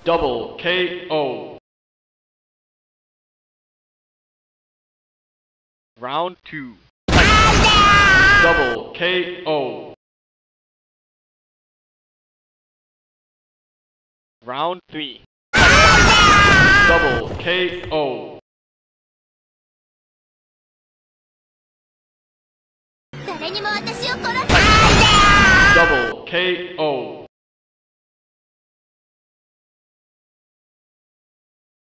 Double KO. Round 2. Double KO. Round 3. Double KO. 誰にも私を殺さないで。 Double KO.